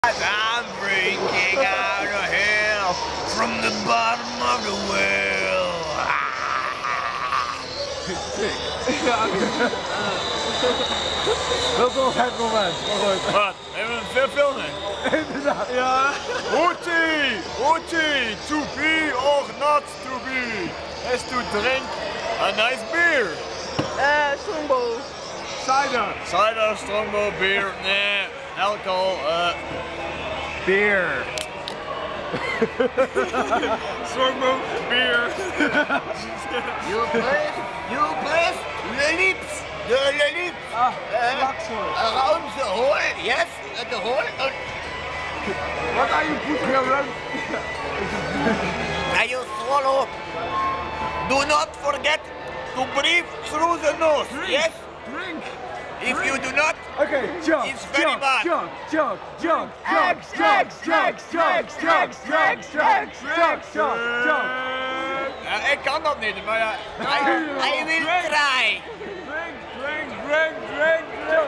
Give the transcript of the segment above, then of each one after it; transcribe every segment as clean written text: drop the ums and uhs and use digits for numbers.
I'm drinking out of hell from the bottom of the well. Dat was het moment. Wat? Hebben we veel filmen? Inderdaad. Ja. Uchi, to be or not to be? Has to drink a nice beer. Strongbow. Cider. Cider, strongbow, beer, nee, alcohol, Beer. strongbow, beer. You place the lips, Ah, Laxel. around the hole, yes, at the hole, What are you putting around? and you swallow. Do not forget to breathe through the nose, yes? Drink. If you do not, Okay, jump. It's very bad. Jump. Ja, ik kan dat niet, maar ja. I will try. Drink.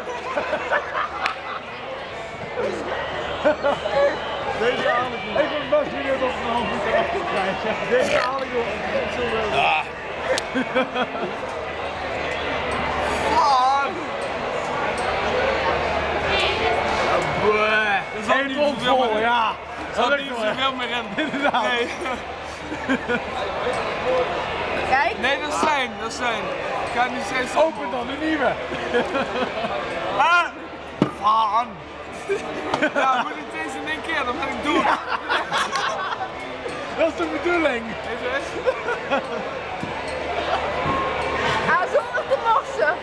Deze haal ik niet. Ik ben best benieuwd of ik een half uur achter krijg. Deze haal ik nog niet zo wel. Dat is Eén mond vol, ja. Er zat niet zoveel meer in. Inderdaad. Nee. Kijk. Nee, dat is zijn. Ik ga niet steeds Open dan, de nieuwe. Ah! Vaan! Ja, moet ik deze in één keer, dan ben ik door. Dat is de bedoeling. Deze is. Zonder te morsen.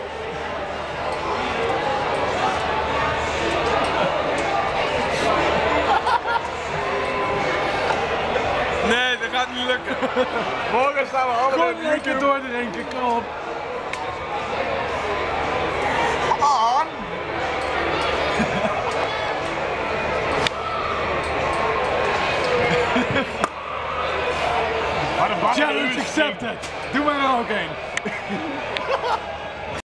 Nee, dat gaat niet lukken. Morgen staan we allemaal Gewoon in één keer doordrinken, kom op. On. Challenge accepted. Doe maar er ook een.